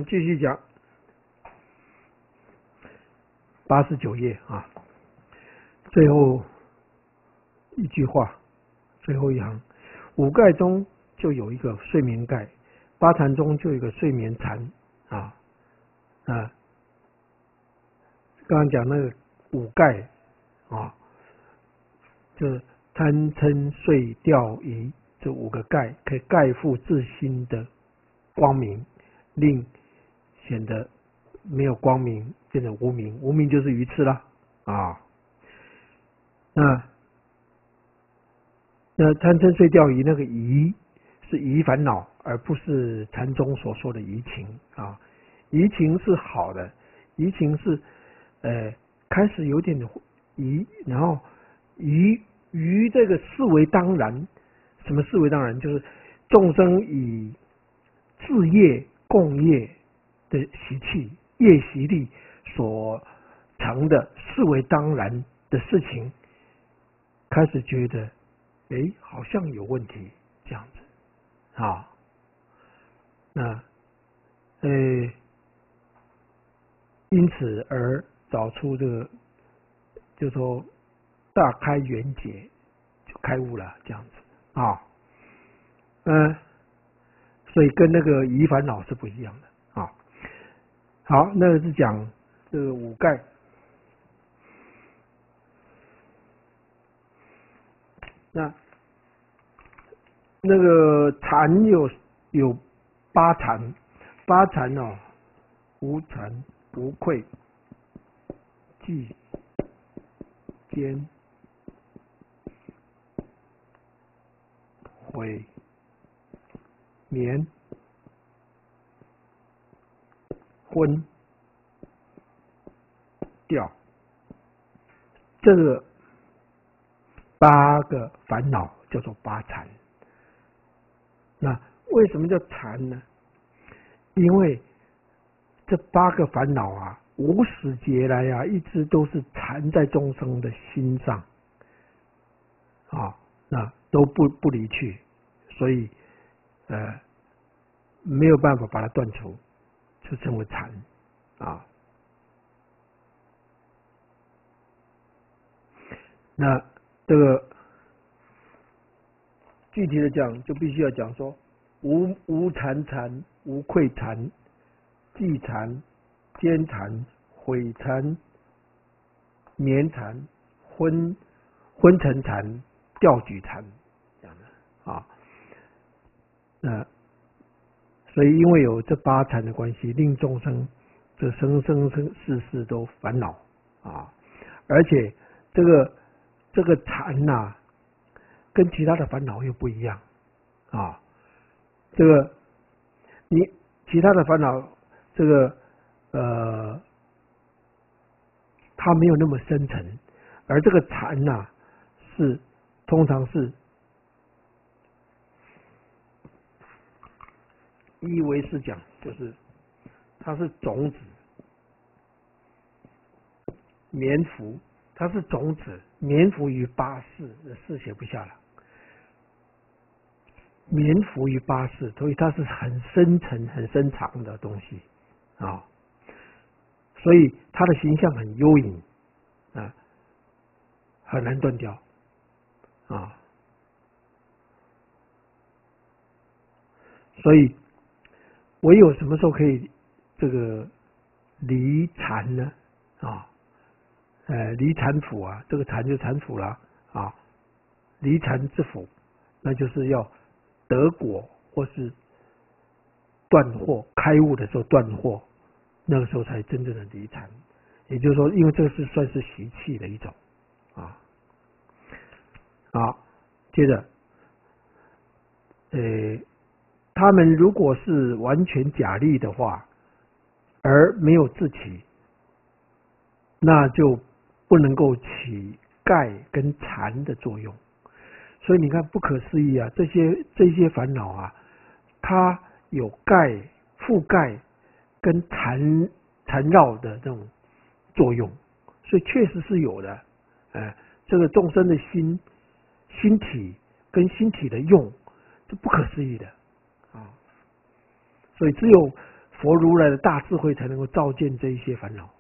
继续讲89页啊，最后一句话，最后一行，五盖中就有一个睡眠盖，八禅中就有一个睡眠禅啊。刚刚讲那个五盖啊，就是贪嗔睡调疑这五个盖，可以盖覆自心的光明，令显得没有光明，变成无明。无明就是愚痴了啊。那贪嗔睡调疑那个疑是疑烦恼，而不是禅宗所说的疑情啊。疑情是好的，疑情是开始有点疑，然后于这个视为当然。什么视为当然？就是众生以自业共业的习气、业习力所成的视为当然的事情，开始觉得好像有问题这样子啊。那因此而找出这个，就说大开圆解，就开悟了这样子啊。所以跟那个疑烦恼是不一样的啊。好，那个是讲这个五盖。那个禅有八禅，八禅哦，无惭、无愧、寂、坚、悔、眠、昏、掉，这个八个烦恼叫做八禅。那为什么叫禅呢？因为这八个烦恼啊，无始劫来啊，一直都是缠在众生的心上啊，那都不离去，所以没有办法把它断除，就称为禅啊。那这个具体的讲，就必须要讲说无禅禅、无愧禅、寂禅、坚禅、悔禅、眠禅、昏沉禅、掉举禅这样的啊。所以因为有这八禅的关系，令众生这生世都烦恼啊，而且这个禅呐，跟其他的烦恼又不一样啊。这个你其他的烦恼，这个它没有那么深沉，而这个禅呐，通常是依唯识讲，就是它是种子眠伏，它是种子眠伏于八识，识写不下了。眠伏于八识，所以它是很深沉、很深长的东西啊。所以它的形象很幽隐啊，很难断掉啊。所以唯有什么时候可以这个离禅呢？啊，离禅府啊，这个禅就禅府了啊。离禅之府，那就是要得果或是断惑、开悟的时候断惑，那个时候才真正的离禅。也就是说，因为这个是算是习气的一种啊。好，接着，他们如果是完全假立的话，而没有自起，那就不能够起盖跟禅的作用。所以你看，不可思议啊！这些烦恼啊，它有盖、覆盖跟缠绕的这种作用，所以确实是有的。这个众生的心体跟心体的用，这不可思议的啊！所以只有佛如来的大智慧才能够照见这一些烦恼。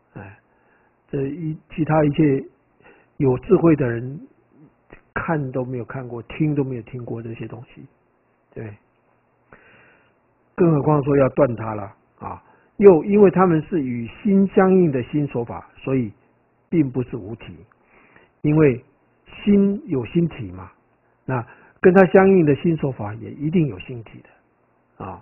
其他一切有智慧的人看都没有看过，听都没有听过这些东西，对。更何况说要断它了啊！又因为他们是与心相应的心所法，所以并不是无体。因为心有心体嘛，那跟它相应的心所法也一定有心体的啊。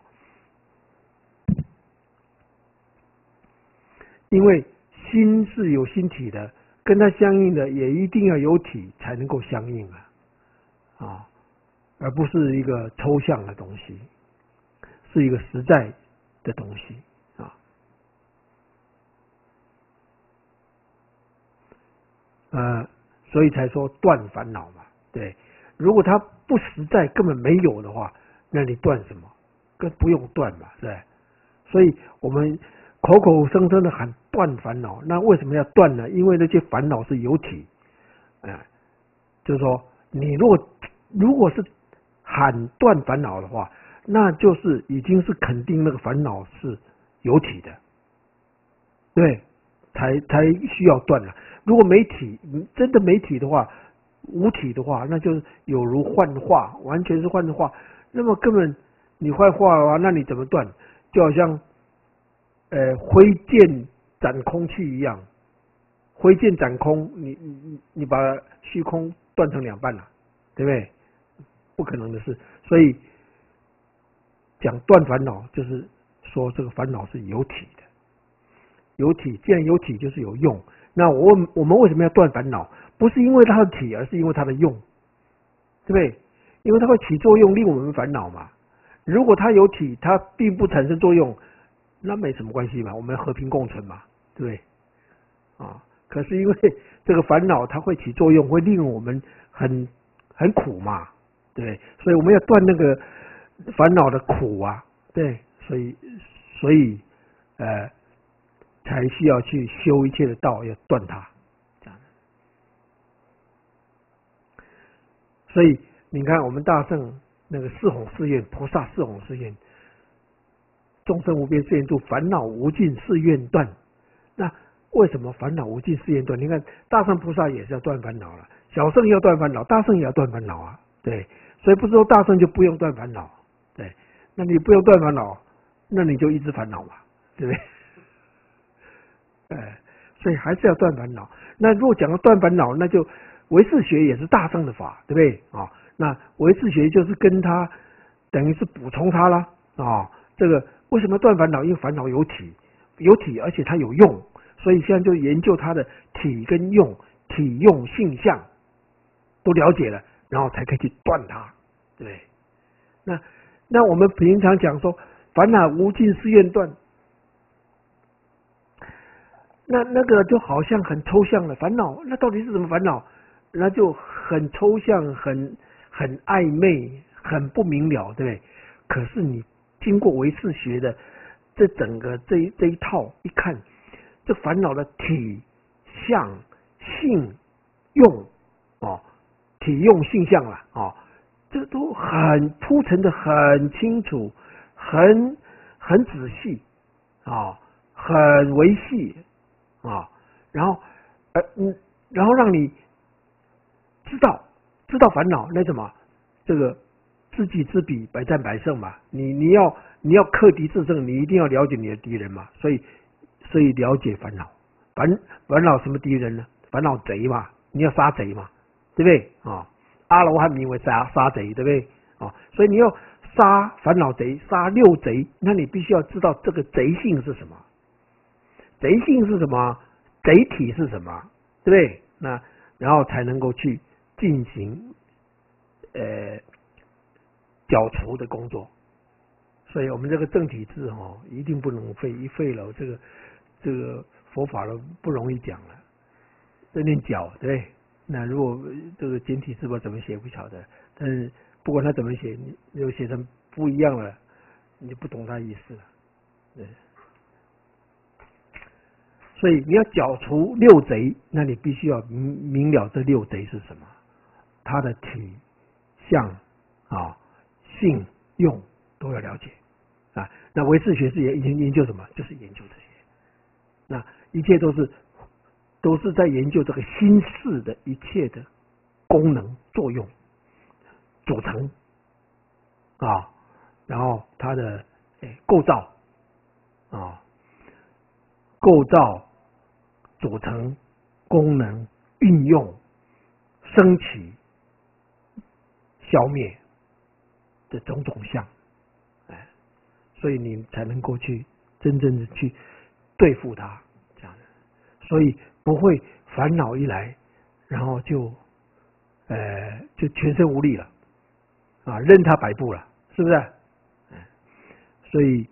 因为心是有心体的，跟它相应的也一定要有体才能够相应啊，而不是一个抽象的东西。是一个实在的东西啊，所以才说断烦恼嘛，对。如果它不实在，根本没有的话，那你断什么？更不用断嘛，对。所以我们口口声声的喊断烦恼，那为什么要断呢？因为那些烦恼是有体，就是说，你如果是喊断烦恼的话，那就是已经是肯定那个烦恼是有体的，对，才需要断了。如果没体，真的没体的话，无体的话，那就是有如幻化，完全是幻化。那么根本你幻化的话，那你怎么断？就好像挥剑斩空气一样，挥剑斩空，你把虚空断成两半了，对不对？不可能的事。所以讲断烦恼，就是说这个烦恼是有体的，有体，既然有体，就是有用。那我们为什么要断烦恼？不是因为它的体，而是因为它的用，对不对？因为它会起作用，令我们烦恼嘛。如果它有体，它并不产生作用，那没什么关系嘛，我们和平共存嘛，对不对？可是因为这个烦恼它会起作用，会令我们很苦嘛，对不对？所以我们要断那个烦恼的苦啊，对，所以才需要去修一切的道，要断它，这样。所以你看，我们大圣那个四弘誓愿，菩萨四弘誓愿，众生无边誓愿度，烦恼无尽誓愿断。那为什么烦恼无尽誓愿断？你看大圣菩萨也是要断烦恼了，小圣要断烦恼，大圣也要断烦恼啊，对。所以不是说大圣就不用断烦恼，对。那你不用断烦恼，那你就一直烦恼嘛，对不对？所以还是要断烦恼。那如果讲到断烦恼，那就唯识学也是大圣的法，对不对那唯识学就是跟他等于是补充他啦这个为什么断烦恼？因为烦恼有体，而且它有用，所以现在就研究它的体跟用，体用性相都了解了，然后才可以去断它，对不对？那我们平常讲说烦恼无尽誓愿断。那个就好像很抽象了，烦恼那到底是什么烦恼？那就很抽象，很暧昧，很不明了，对不对？可是你经过唯识学的这整个这一套一看，这烦恼的体、相、性、用体用性相啦这都很铺陈的很清楚，很仔细很维系然后让你知道烦恼，那什么，这个知己知彼，百战百胜嘛。你要克敌制胜，你一定要了解你的敌人嘛。所以了解烦恼，烦恼什么敌人呢？烦恼贼嘛，你要杀贼嘛，对不对阿罗汉名为杀贼，对不对所以你要杀烦恼贼，杀六贼，那你必须要知道这个贼性是什么。贼性是什么？贼体是什么？对不对？那然后才能够去进行剿除的工作。所以我们这个正体字一定不能废，一废了这个佛法都不容易讲了。这念剿，对不对？那如果这个简体字吧怎么写不晓得，但是不管他怎么写，你就写成不一样了，你就不懂他意思了，对。所以你要剿除六贼，那你必须要明了这六贼是什么，它的体、相、性、用都要了解啊。那唯识学是研究什么？就是研究这些。那一切都是在研究这个心识的一切的功能、作用、组成啊，然后它的构造啊，构造、组成、功能、运用、升起、消灭的种种相，所以你才能够去真正的去对付它，这样的，所以不会烦恼一来，然后就全身无力了啊，任它摆布了，是不是？所以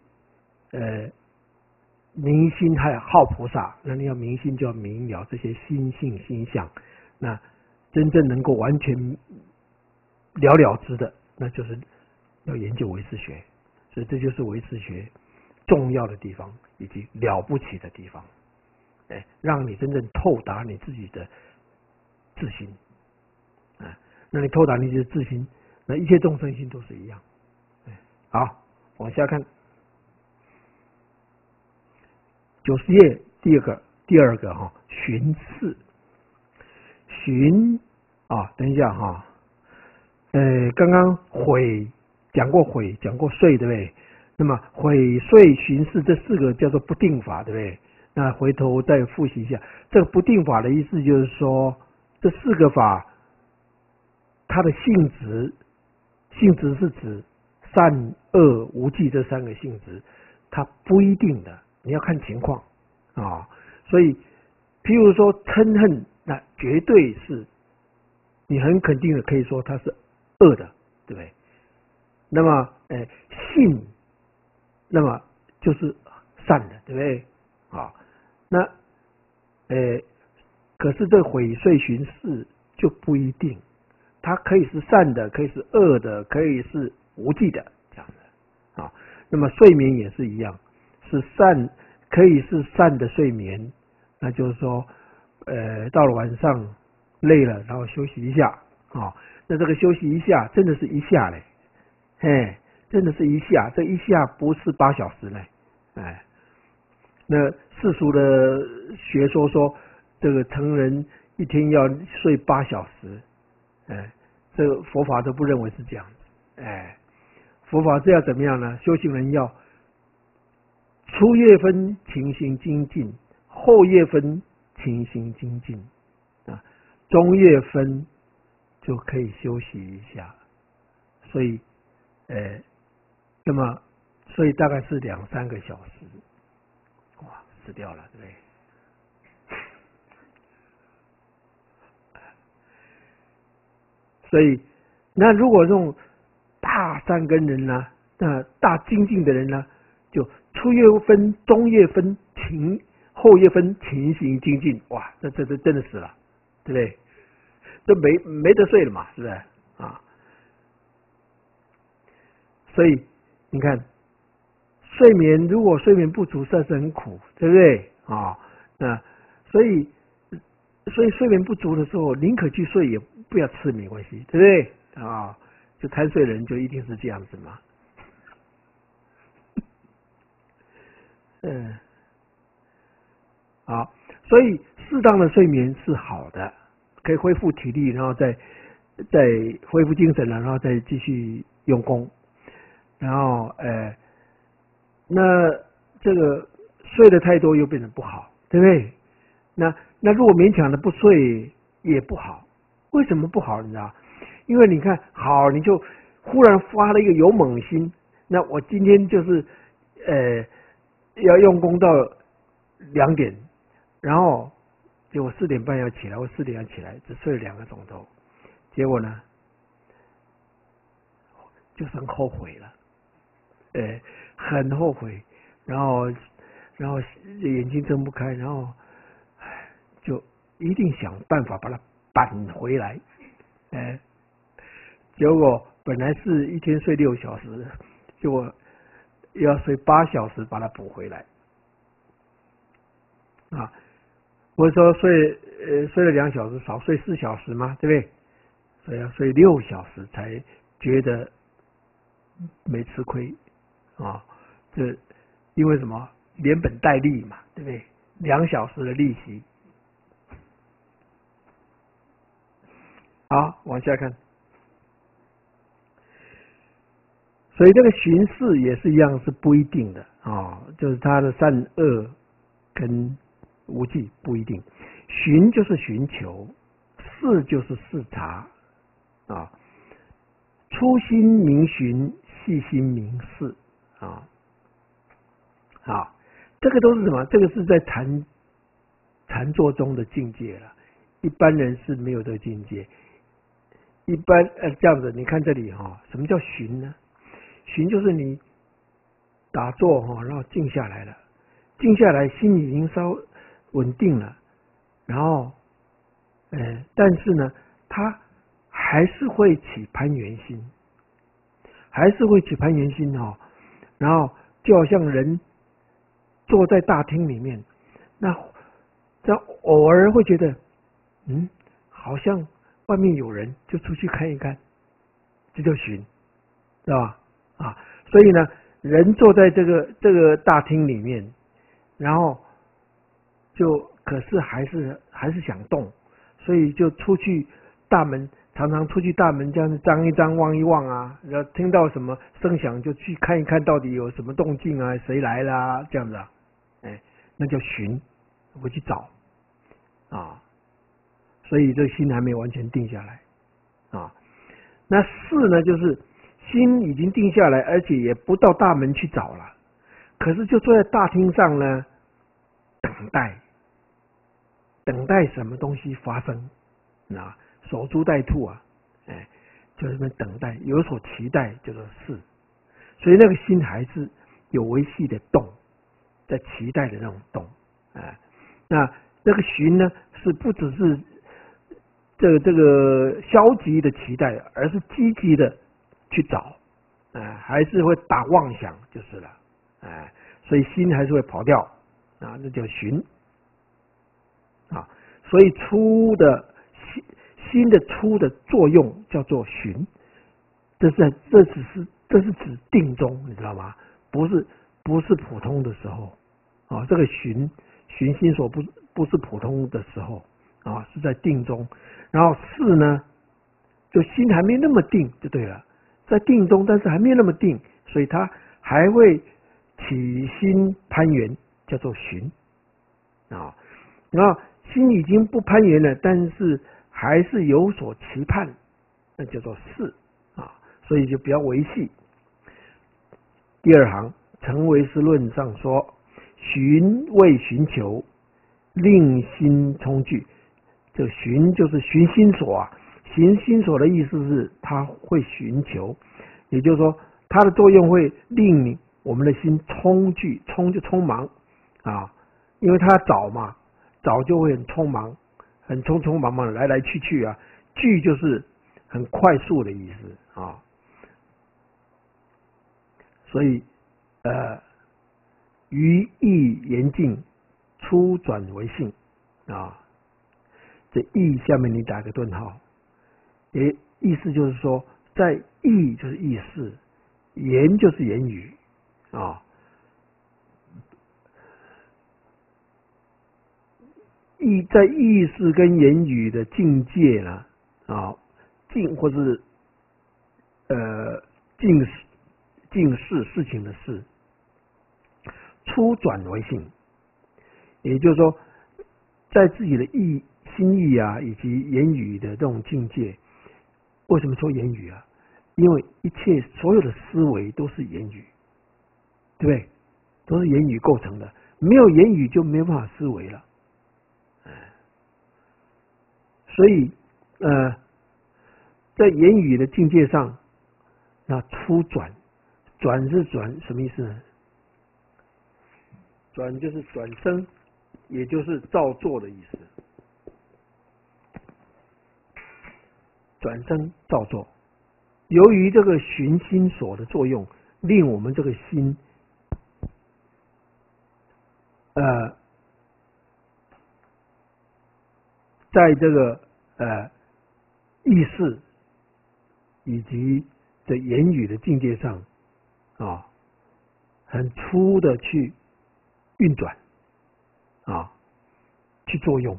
明心还好菩萨，那你要明心就要明了这些心性心相，那真正能够完全了了之的，那就是要研究唯识学。所以这就是唯识学重要的地方以及了不起的地方，让你真正透达你自己的自心，那你透达你自己的自心，那一切众生心都是一样。好，往下看90页第二个哈，寻视。寻啊，等一下哈，刚刚悔讲过悔，讲过睡，对不对？那么悔、睡、寻视这4个叫做不定法，对不对？那回头再复习一下，这个不定法的意思就是说，这4个法它的性质是指善恶无记这3个性质，它不一定的，你要看情况啊。所以，譬如说嗔恨，那绝对是你很肯定的可以说它是恶的，对不对？那么，信，那么就是善的，对不对？啊，那，可是这悔、睡、寻、视就不一定，它可以是善的，可以是恶的，可以是无记的，这样的啊。那么睡眠也是一样，是善，可以是善的睡眠，那就是说，到了晚上累了，然后休息一下啊。那这个休息一下，真的是一下嘞。真的是一下，这一下不是8小时呢，那世俗的学说这个成人一天要睡8小时，这个佛法都不认为是这样子，佛法这要怎么样呢？修行人要初夜分勤行精进，后夜分勤行精进，中夜分就可以休息一下，所以。那么，所以大概是2-3个小时，哇，死掉了，对不对？所以，那如果这种大善根人呢，那大精进的人呢，就初夜分、中夜分勤，后夜分勤行精进，哇，这真的死了，对不对？这没得睡了嘛，是不是啊？所以你看，如果睡眠不足，这是很苦，对不对啊？那所以睡眠不足的时候，宁可去睡，也不要吃，没关系，对不对啊？就贪睡的人就一定是这样子嘛。好，所以适当的睡眠是好的，可以恢复体力，然后再恢复精神了，然后再继续用功。然后，那这个睡得太多又变成不好，对不对？那如果勉强的不睡也不好，为什么不好？你知道？因为你看好，你就忽然发了一个勇猛心，那我今天就是要用功到2点，然后结果4点半要起来，我4点要起来，只睡了2个钟头，结果呢，就是很后悔了。很后悔，然后眼睛睁不开，然后就一定想办法把它扳回来。结果本来是一天睡6小时，结果要睡8小时把它补回来。啊，我说睡了2小时，少睡4小时嘛，对不对？所以要睡6小时才觉得没吃亏。 这因为什么？连本带利嘛，对不对？2小时的利息。好，往下看。所以这个寻事也是一样，是不一定的就是它的善恶跟无记不一定。寻就是寻求，事就是视察初心明寻，细心明事这个都是什么？这个是在禅坐中的境界了，一般人是没有这个境界。一般这样子，你看这里什么叫寻呢？寻就是你打坐然后静下来了，静下来心已经稍稳定了，然后但是呢，它还是会起攀缘心，然后就好像人坐在大厅里面，那这偶尔会觉得好像外面有人，就出去看一看，这叫寻，知道吧？所以呢，人坐在这个大厅里面，然后可是还是想动，所以就出去大门，常常出去大门这样子张一张望一望然后听到什么声响就去看一看到底有什么动静谁来啦这样子那叫寻，回去找所以这心还没完全定下来那事呢，就是心已经定下来，而且也不到大门去找了，可是就坐在大厅上呢，等待什么东西发生守株待兔就是那等待，有所期待叫做事，所以那个心还是有维系的动，在期待的那种动那这个寻呢，是不只是这个消极的期待，而是积极的去找还是会打妄想就是了所以心还是会跑掉那叫寻所以心的出的作用叫做寻，这是指定中，你知道吗？不是普通的时候这个寻心所不是普通的时候是在定中。然后事呢，就心还没那么定就对了，在定中，但是还没那么定，所以它还会起心攀缘，叫做寻然后心已经不攀缘了，但是还是有所期盼，那叫做事所以就比较维系。第二行，成唯识论上说，寻为寻求，令心充聚。这寻就是寻心所寻心所的意思是它会寻求，也就是说它的作用会令我们的心充聚，充就匆忙因为它找嘛，找就会很匆忙，很匆匆忙忙来来去去聚就是很快速的意思所以于意言尽，初转为性这意下面你打个顿号，意思就是说，在意就是意识，言就是言语在意识跟言语的境界呢境或是境事事情的事，初转为性，也就是说，在自己的心意以及言语的这种境界。为什么说言语因为所有的思维都是言语，对不对？都是言语构成的，没有言语就没有办法思维了所以在言语的境界上，那初转是转什么意思呢？转就是转生，也就是造作的意思。转生造作，由于这个寻心所的作用，令我们这个心在这个意识以及的言语的境界上很粗的去运转去作用。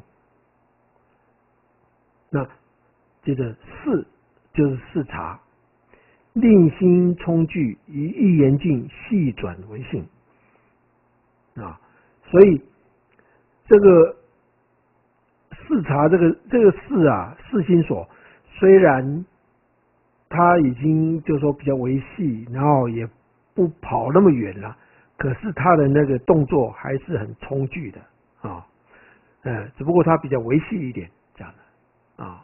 那接着视就是视察，令心充聚，以一言尽，细转为性所以这个视察这个视视心所，虽然它已经就是说比较微细，然后也不跑那么远了，可是它的那个动作还是很充聚的只不过它比较微细一点这样的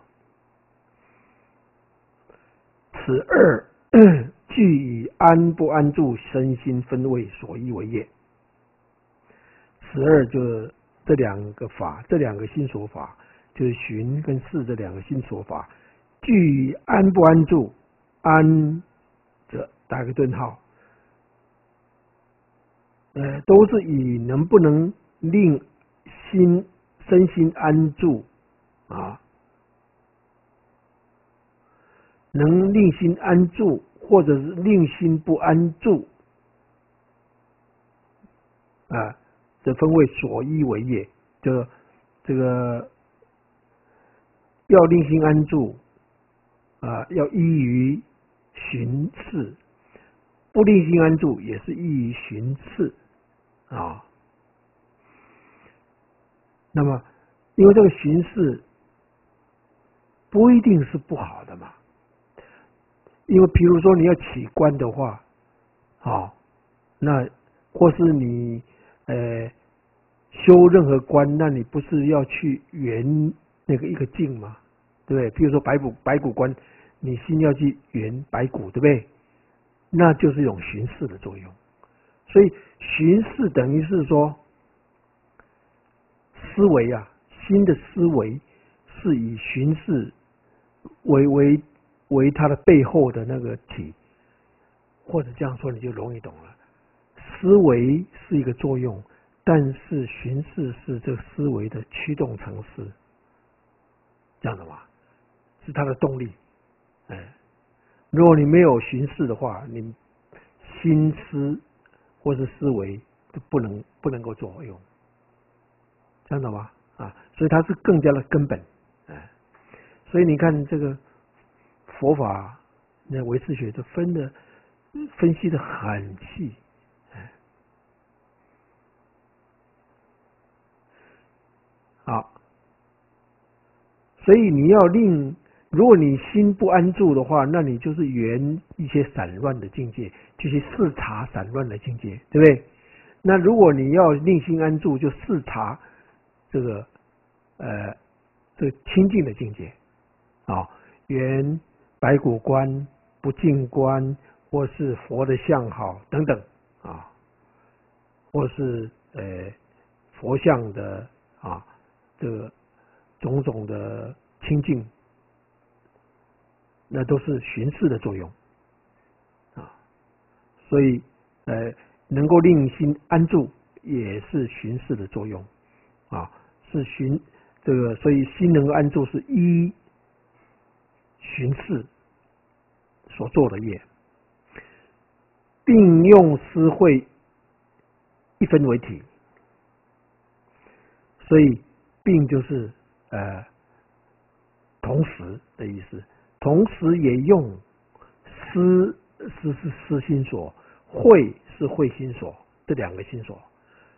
此二俱以安不安住身心分位所依为业。此二就是这两个法，这两个心所法，就是寻跟视这两个心所法，俱以安不安住，安则打个顿号，都是以能不能令身心安住能令心安住，或者是令心不安住这分为所依为业。这个要令心安住要依于寻视，不令心安住也是依于寻视那么因为这个寻视不一定是不好的嘛，因为比如说你要起观的话那或是你修任何观，那你不是要去圆那个一个境吗？对不对？比如说白骨观，你心要去圆白骨，对不对？那就是一种寻视的作用。所以寻视等于是说思维心的思维是以寻视为它的背后的那个体，或者这样说你就容易懂了。思维是一个作用，但是寻视是这个思维的驱动程式，这样的嘛，是它的动力。如果你没有寻视的话，你心思或是思维都不能够作用，这样的吗？所以它是更加的根本。所以你看这个佛法，那唯识学就分析的很细。所以你要如果你心不安住的话，那你就是圆一些散乱的境界，就去视察散乱的境界，对不对？那如果你要令心安住，就视察这个清净的境界圆白骨观、不净观，或是佛的相好等等或是佛像的这个种种的清净，那都是寻视的作用所以能够令心安住也是寻视的作用是这个，所以心能够安住是依寻视所做的业，并用思慧一分为体。所以并就是同时的意思，同时也用思是思心所，慧是慧心所，这两个心所。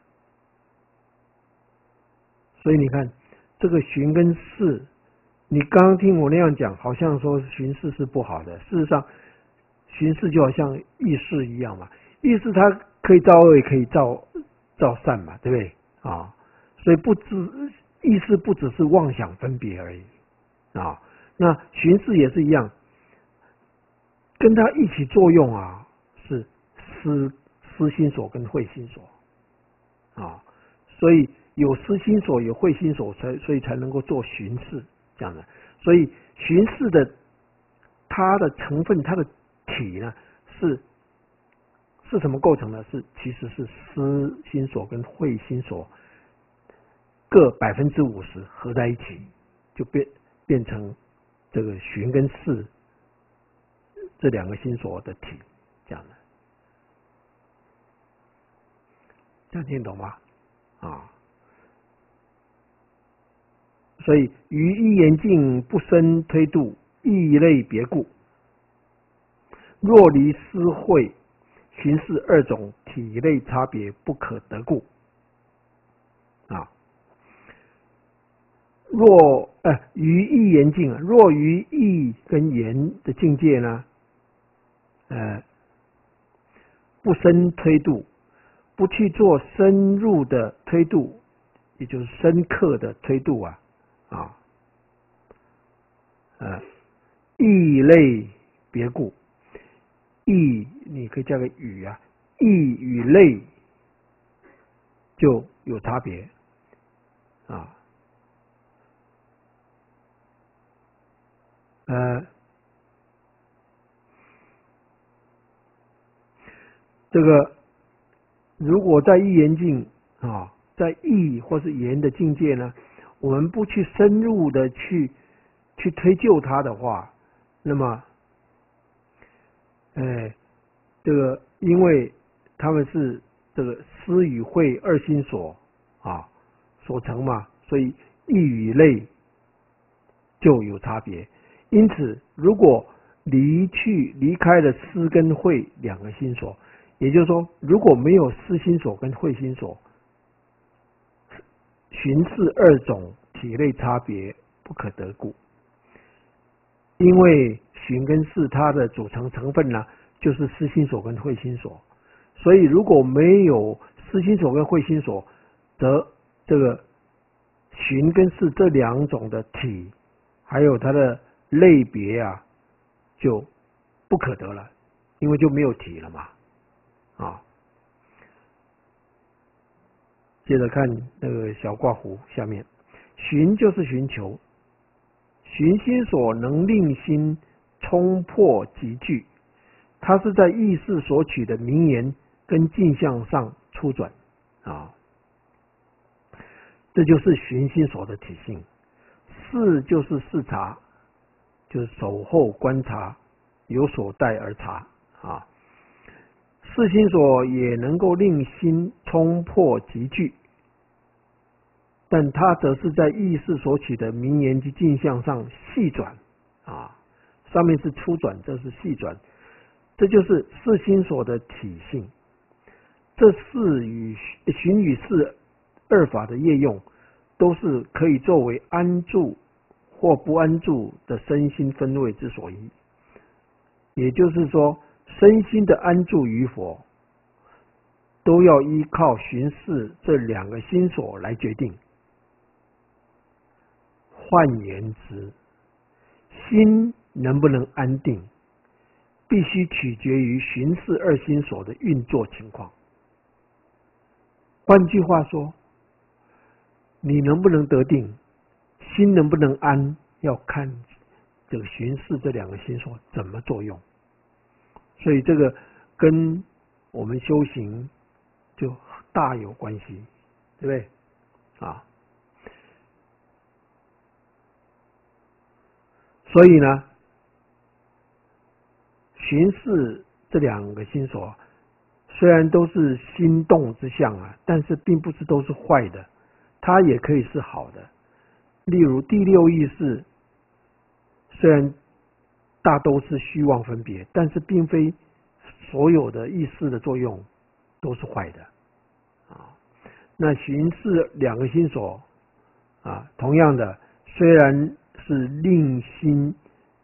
所以你看这个寻跟视，你刚刚听我那样讲，好像说寻视是不好的，事实上寻视就好像意识一样嘛，意识它可以造恶也可以造善嘛，对不对所以意识不只是妄想分别而已那寻视也是一样，跟它一起作用是思心所跟慧心所所以有思心所有慧心所所以才能够做寻视这样的。所以寻视的它的成分，它的体呢是什么构成呢？其实是思心所跟慧心所各50%合在一起，就变成这个寻跟视这两个心所的体这样的这样听懂吗？所以于一言尽不生推度，异类别故。若离思会寻事二种体类差别不可得故。若于意言境，若于意跟言的境界呢，不深推度，不去做深入的推度，也就是深刻的推度意类别故。意你可以加个语意与类就有差别这个如果在意言境在意或是言的境界呢，我们不去深入的去推究它的话，那么这个因为他们是这个思与会二心所所成嘛，所以意与类就有差别。因此如果离开了思跟会两个心所，也就是说如果没有思心所跟会心所，寻事二种体类差别不可得故。因为寻跟事它的组成成分呢，就是思心所跟会心所，所以如果没有思心所跟会心所，则这个寻跟事这两种的体还有它的类别就不可得了，因为就没有体了嘛接着看那个小括弧下面，寻就是寻求，寻心所能令心冲破集聚，它是在意识所取的名言跟镜像上出转这就是寻心所的体性。视就是视察，就是守候观察，有所待而察视心所也能够令心冲破集聚，但它则是在意识所取的名言及镜像上细转上面是粗转，这是细转，这就是视心所的体性。这是寻与视二法的业用，都是可以作为安住或不安住的身心分位之所依。也就是说，身心的安住与否，都要依靠寻视这两个心所来决定。换言之，心能不能安定，必须取决于寻视二心所的运作情况。换句话说，你能不能得定，心能不能安，要看这个寻视这两个心所怎么作用。所以这个跟我们修行就大有关系，对不对所以呢，寻视这两个心所虽然都是心动之相但是并不是都是坏的，它也可以是好的。例如第六意识，虽然大都是虚妄分别，但是并非所有的意识的作用都是坏的那寻视两个心所同样的，虽然是令心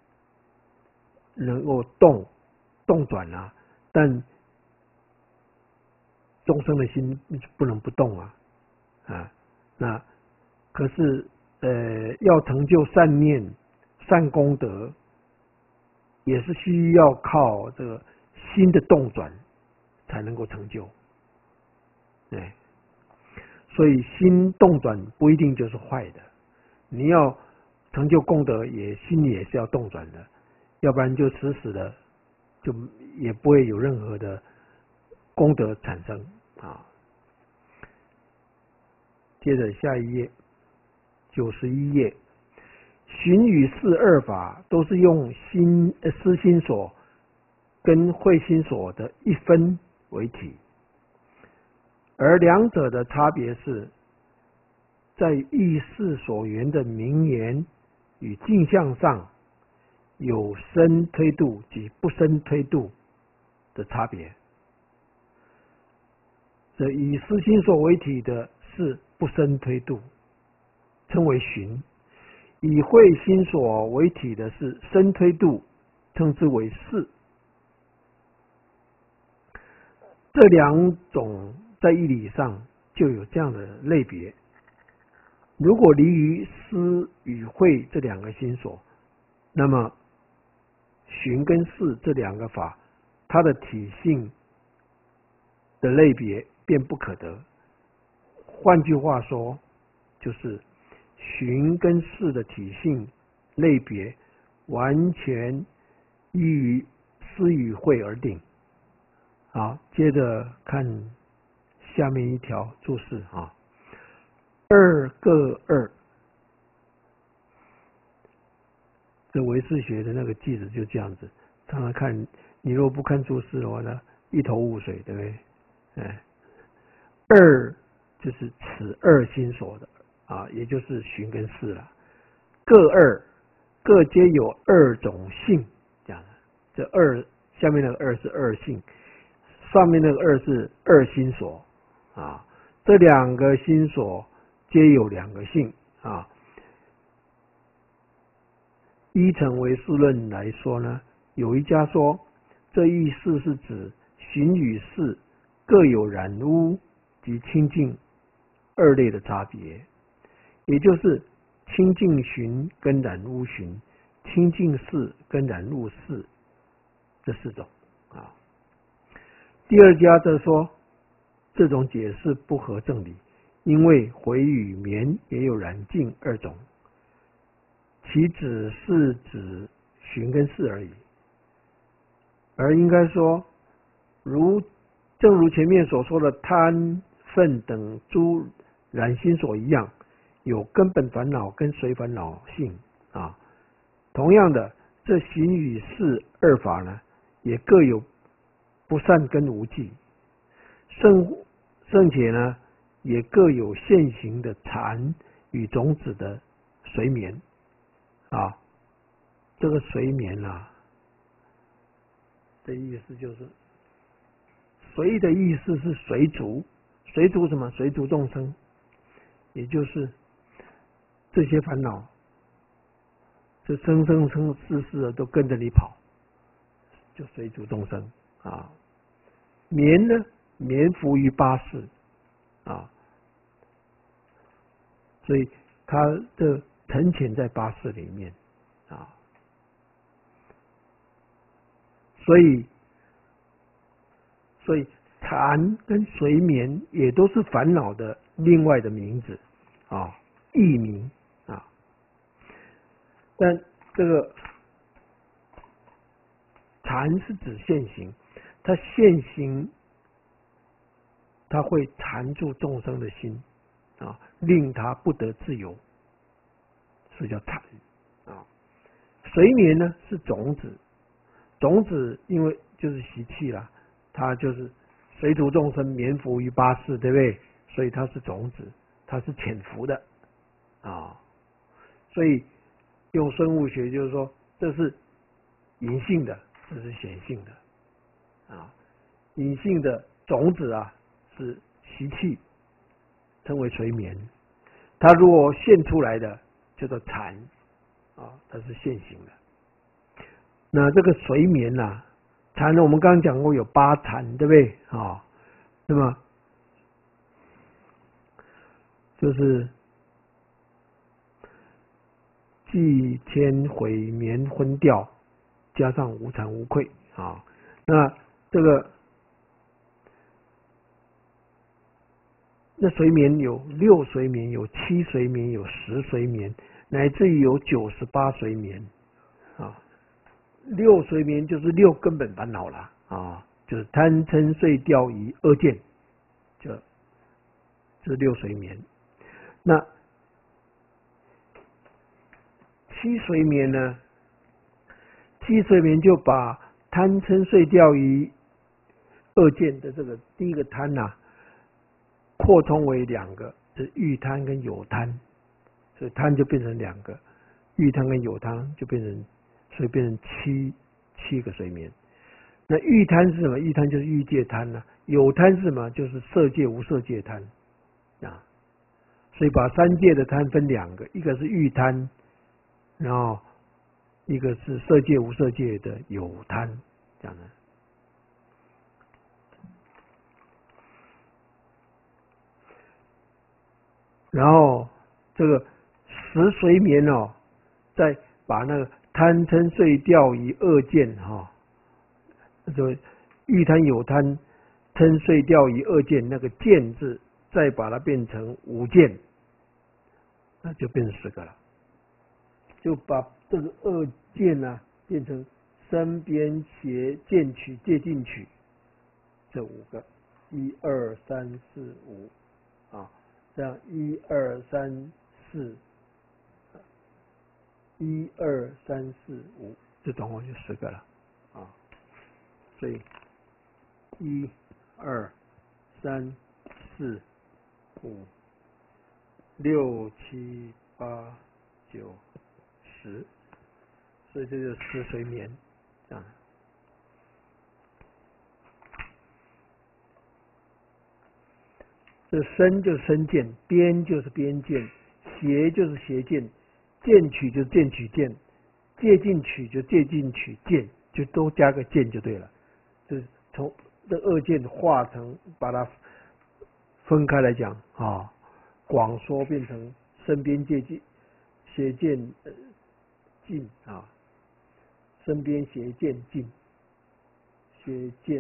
能够动转但众生的心不能不动那可是要成就善念善功德，也是需要靠这个心的动转才能够成就所以心动转不一定就是坏的，你要成就功德心里也是要动转的，要不然就死的就也不会有任何的功德产生接着下一页91页，寻与视二法都是用思心所跟会心所的一分为体， 而两者的差别是，在意识所缘的名言与镜像上有生推度及不生推度的差别。这以思心所为体的是不生推度，称为寻；以慧心所为体的是生推度，称之为事。这两种在义理上就有这样的类别。如果离于思与慧这两个心所，那么寻跟事这两个法，它的体性的类别便不可得。换句话说，就是寻跟事的体性类别完全依于思与慧而定。好，接着看下面一条注释啊，二各二。这唯识学的那个句子就这样子，常常看你如果不看注释的话呢，一头雾水，对不对？二就是此二心所的啊，也就是寻跟事了。各二，各皆有二种性，这样的。这二下面那个二是二性，上面那个二是二心所啊。这两个心所皆有两个性啊。依成唯识论来说呢，有一家说，这意思是指寻与事各有染污及清净二类的差别，也就是清净寻跟染污寻，清净事跟染污事这四种啊。第二家则说，这种解释不合正理，因为回与眠也有染净二种，其只是指寻跟事而已，而应该说，正如前面所说的贪、忿等诸染心所一样，有根本烦恼跟随烦恼性啊。同样的，这行与事二法呢，也各有不善跟无记，甚且呢，也各有现行的禅与种子的随眠啊。这个随眠啊的意思就是，随的意思是随逐，随逐什么？随逐众生，也就是这些烦恼，这生生世世的都跟着你跑，就随逐众生啊。眠呢，眠伏于八识啊，所以它的沉潜在八识里面啊。所以禅跟随眠也都是烦恼的另外的名字啊，异名啊。但这个禅是指现行，它现行，它会缠住众生的心啊，令他不得自由，所以叫禅啊。随眠呢是种子，种子因为就是习气啦，它就是随逐众生，眠伏于八识，对不对？所以它是种子，它是潜伏的啊。所以用生物学就是说，这是隐性的，这是显性的啊。隐性的种子啊是习气，称为随眠；它如果现出来的叫做禅啊，它是现行的。那这个随眠啊，禅呢，我们刚刚讲过有八禅，对不对啊？那么就是既千回眠昏掉，加上无惭无愧啊。那这个那随眠有6随眠，有7随眠，有10随眠，乃至于有98随眠啊。6随眠就是6根本烦恼了啊，就是贪嗔睡调疑恶见，就是6随眠。那7随眠呢？7随眠就把贪嗔睡调疑恶见的这个第一个贪扩充为2个，是欲贪跟有贪，所以贪就变成2个，欲贪跟有贪就变成，所以变成七个随眠。那欲贪是什么？欲贪就是欲界贪啊，有贪是什么？就是色界无色界贪啊。所以把3界的贪分2个，一个是欲贪，然后一个是色界无色界的有贪，这样的。然后这个10随眠哦，再把那个贪嗔睡调以2见哈，就欲贪有贪嗔睡调以2见，那个见字再把它变成5见，那就变成10个了。就把这个2见呢变成身边邪见取戒禁取这5个，1、2、3、4、5啊。这样1、2、3、4，1、2、3、4、5，这总共就10个了啊。所以1、2、3、4、5、6、7、8、9、10，所以这就是10随眠这样。这身就是身见，边就是边见，邪就是邪见，见取就是见取见，戒禁取就戒禁取见，就都加个见就对了。就是从这2见化成，把它分开来讲啊，广说变成身边戒禁邪见禁啊，身边邪见禁，邪见。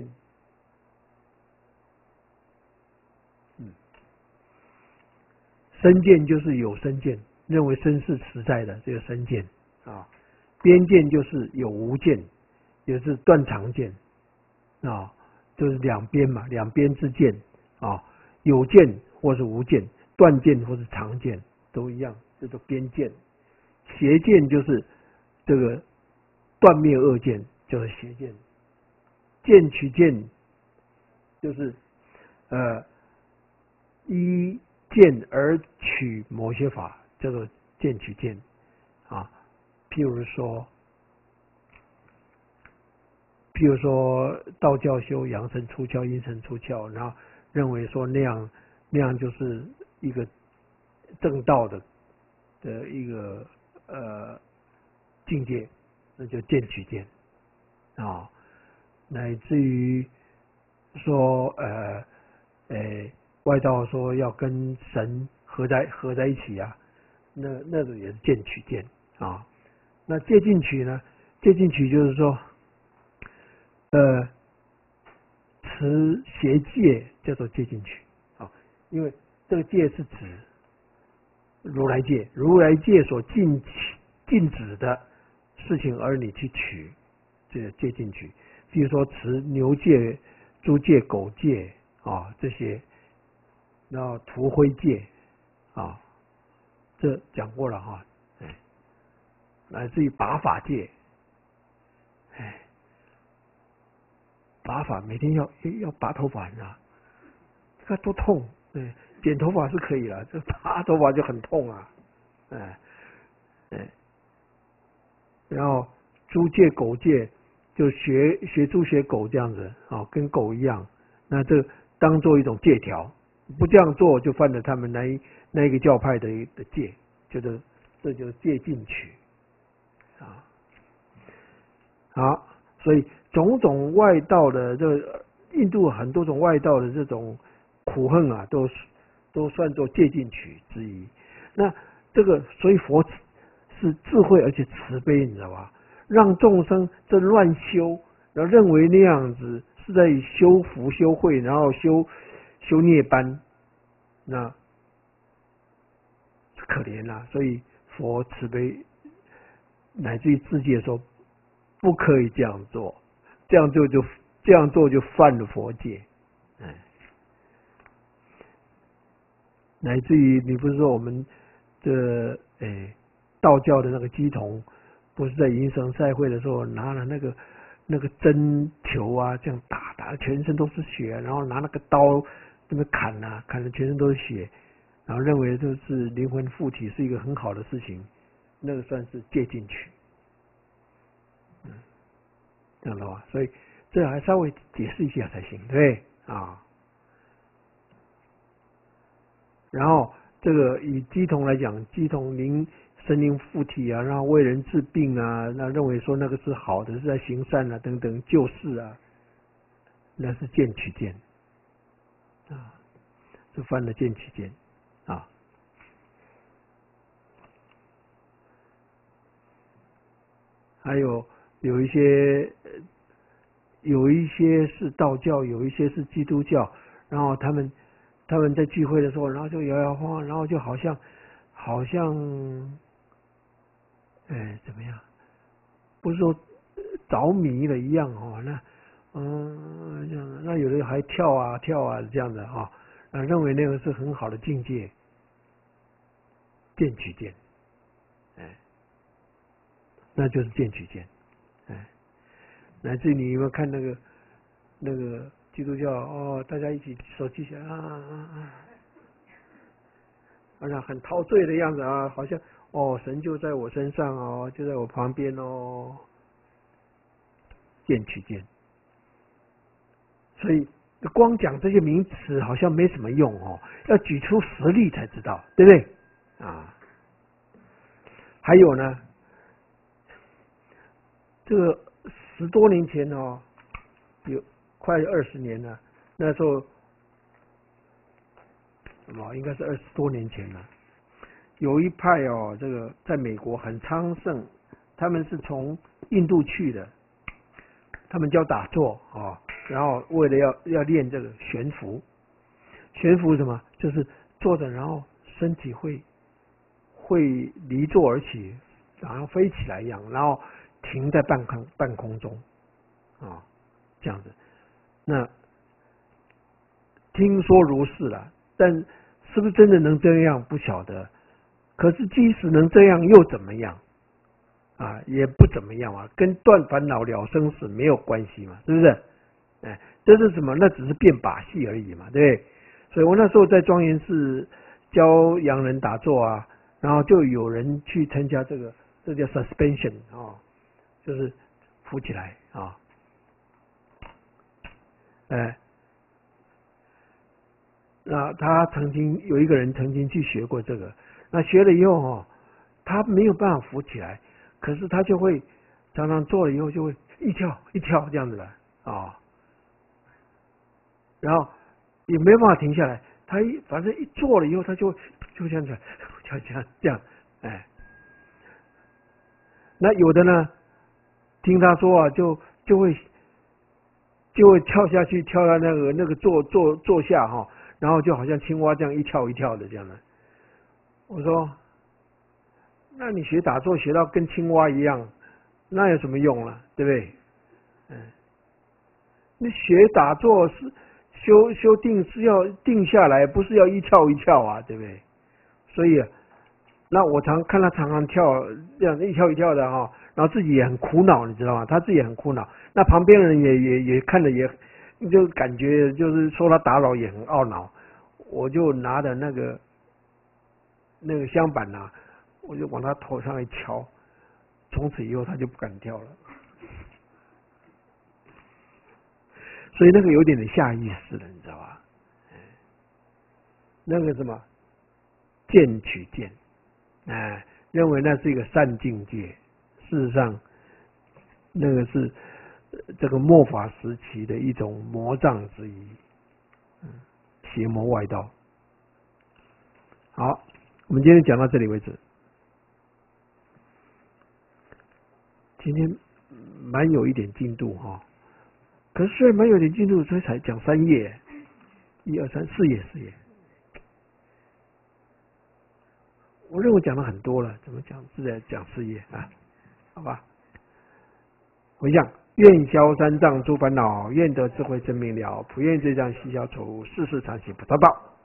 身见就是有身见，认为身是实在的，这个身见啊。边见就是有无见，也是断常见啊，就是两边嘛，两边之见啊，有见或是无见，断见或是常见都一样，叫做边见。邪见就是这个断灭恶见，就是邪见。见取见就是依见而取某些法，叫做见取见啊。譬如说道教修阳神出窍、阴神出窍，然后认为说那样就是一个正道的一个境界，那就见取见啊。乃至于说外道说要跟神合在一起啊，那种也是见取见啊。那戒禁取呢？戒禁取就是说，持邪戒叫做戒禁取啊，因为这个戒是指如来戒，如来戒所禁止的事情，而你去取，这个戒禁取。比如说持牛戒、猪戒、狗戒啊这些，然后涂灰戒啊，这讲过了哈。乃至于拔法戒，拔法每天要拔头发啊，这个多痛！剪头发是可以了，这拔头发就很痛啊，然后猪戒、狗戒就学猪学狗这样子啊，跟狗一样，那这当做一种戒条，不这样做就犯了他们那一个教派的戒，这就是戒禁取。好，所以种种外道的印度很多种外道的这种苦恨啊，都算作戒禁取之一。那这个所以佛是智慧而且慈悲，你知道吧？让众生这乱修，然后认为那样子是在修福修慧，然后修涅槃，那可怜啦。所以佛慈悲，乃至于自己说不可以这样做，这样做就犯了佛戒。乃至于你不是说我们道教的那个鸡童，不是在迎神赛会的时候拿了那个针球啊，这样打全身都是血，然后拿那个刀这么砍啊，砍的全身都是血，然后认为就是灵魂附体是一个很好的事情，那个算是借进去，这样的话，所以这还稍微解释一下才行，对不对啊？然后这个以乩童来讲，乩童神灵附体啊，然后为人治病啊，那认为说那个是好的，是在行善啊，等等救世啊，那是剑取剑啊，是犯了剑取剑啊。还有一些是道教，有一些是基督教，然后他们在聚会的时候，然后就摇摇晃晃，然后就好像怎么样？不是说着迷了一样哦，这样的，那有的还跳啊这样的啊，认为那个是很好的境界，剑取剑，那就是剑取剑，乃至于你有没有看那个基督教哦，大家一起手举起来好像很陶醉的样子啊，好像哦神就在我身上哦，就在我旁边哦，剑取剑。所以光讲这些名词好像没什么用哦，要举出实例才知道，对不对啊？还有呢，这个10多年前哦，有快20年了，那时候应该是20多年前了。有一派哦，这个在美国很昌盛，他们是从印度去的，他们教打坐哦，然后为了要练这个悬浮什么，就是坐着，然后身体会离坐而起，好像飞起来一样，然后停在半空中啊，这样子。那听说如是了，但是不是真的能这样不晓得。可是即使能这样又怎么样啊？也不怎么样啊，跟断烦恼了生死没有关系嘛，是不是？这是什么？那只是变把戏而已嘛，对不对？所以我那时候在庄严寺教洋人打坐啊，然后就有人去参加这叫 suspension 啊，就是浮起来啊，那他有一个人曾经去学过这个，那学了以后他没有办法浮起来，可是他就会常常做了以后就会一跳这样子的啊，然后也没办法停下来，他反正一做了以后他就这样子，这样，那有的呢，听他说啊，就会跳下去，跳到那个坐下哈，然后就好像青蛙这样一跳的这样的。我说，那你学打坐学到跟青蛙一样，那有什么用了，对不对？你学打坐是修定是要定下来，不是要一跳啊，对不对？所以那我看他常常跳这样一跳的哈，然后自己也很苦恼，你知道吗？他自己也很苦恼，那旁边人也看着也就感觉就是说他打扰也很懊恼。我就拿着那个香板啊，我就往他头上一敲，从此以后他就不敢跳了。所以那个有点下意识了，你知道吧？那个什么剑取剑，认为那是一个善境界，事实上那个是这个末法时期的一种魔障之一，邪魔外道。好，我们今天讲到这里为止。今天蛮有一点进度哈，可是虽然蛮有点进度，所以才讲3页，1、2、3、4页4页。我认为讲了很多了，怎么讲是在讲4页啊？好吧。回向，愿消三障诸烦恼，愿得智慧真明了，普愿罪障悉消除，世世常行菩萨道。